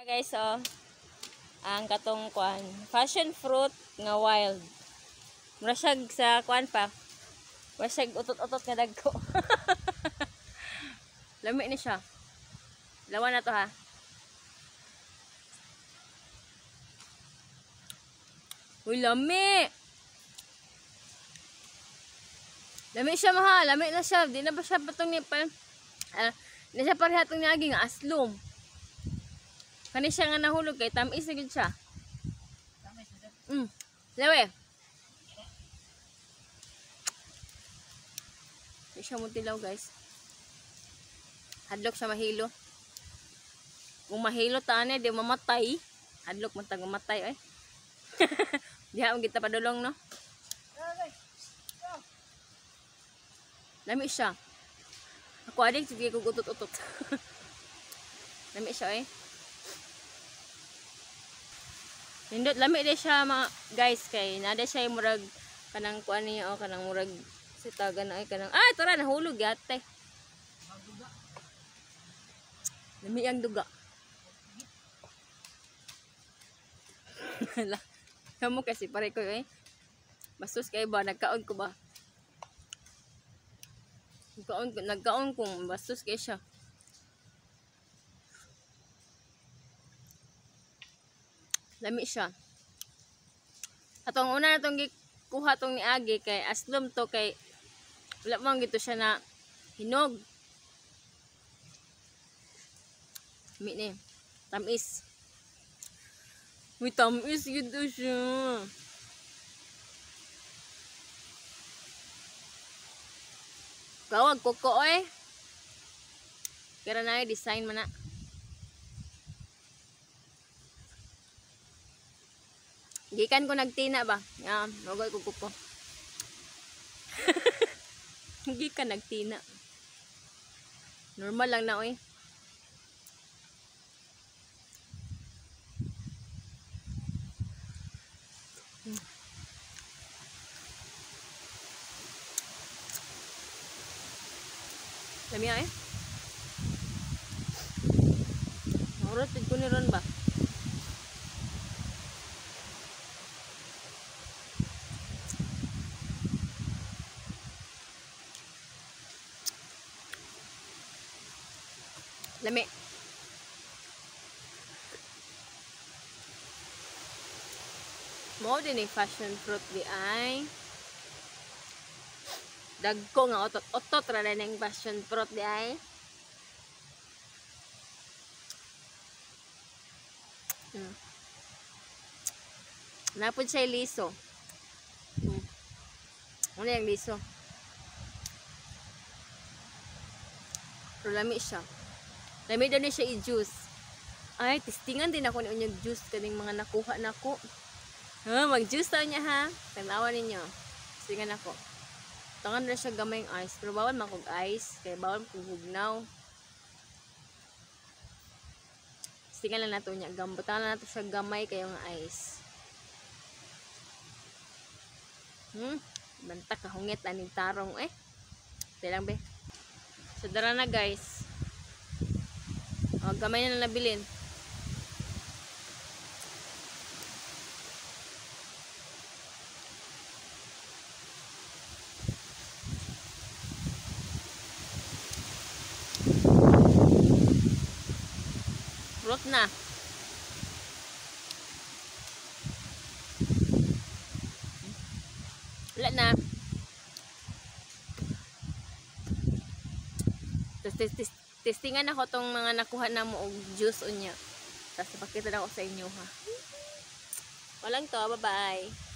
Guys, oh, ang katong kwan, passion fruit nga wild. Mura siya sa kwan pa. Mura siya utot-utot nga dagko. Lami ni siya. Lawan na to ha. Uy, lami. Lami siya mahal. Lami na siya. Di na ba siya patong ni pa? Di siya parehatong ni aging aslom. Kani siya nga nahulog kay tamis na gid siya. Lawe. Di siya mutilaw, guys. Hadlok siya mahilo. Kung mahilo taane di mamatay. Hadlok man tag mamatay ay. Diha ang kita padulong, no? Lami siya. Ako adik sige ko utot-utot. Lami siya eh. Nindot lami di siya mga guys kay nada siya murag kanang kuan niya o kanang murag sitagan ay kanang tara nahulog yate. Lami ang duga. Kamu kasi pare ko eh. Bastos kay ba nagkaon ko ba? Nagkaon kung bastos kay siya. Lami siya. Atong una natong gikuha tong ni Agi kay aslom to kay wala man gito siya na hinog. Mi ni tamis. Uy, tamis gito siya. Kawag koko eh. Kira na design man na. Gikan ko nagtina ba? Nagay ko kuko. Gikan nagtina. Normal lang na oy. Lami ay. Murot ko ni ron ba? Lami. Mo din passion fruit di ay. Dagko nga otot-otot ra na ning passion fruit di ay. Napod siya liso. Ano yung liso? Pero lami siya. Lami daw niya siya i-juice. Ay, testingan din ako ni yung juice kaning mga nakuha na ko. Mag-juice daw niya ha. Tanawan ninyo. Testingan ako. Tangan na siya gamay yung ice. Pero bawal makog ice. Kaya bawal makog hugnaw. Testingan lang nato niya. Gambutan na nato siya gamay kayong ice. Banta kahungit aning tarong eh. Tilang be. So dara na guys. Gamay na nabilin. Fruit na. Wala na. Testingan ako tong mga nakuha na mo og juice unya. Tapos ipakita na ako sa inyo ha. Walang to, bye-bye.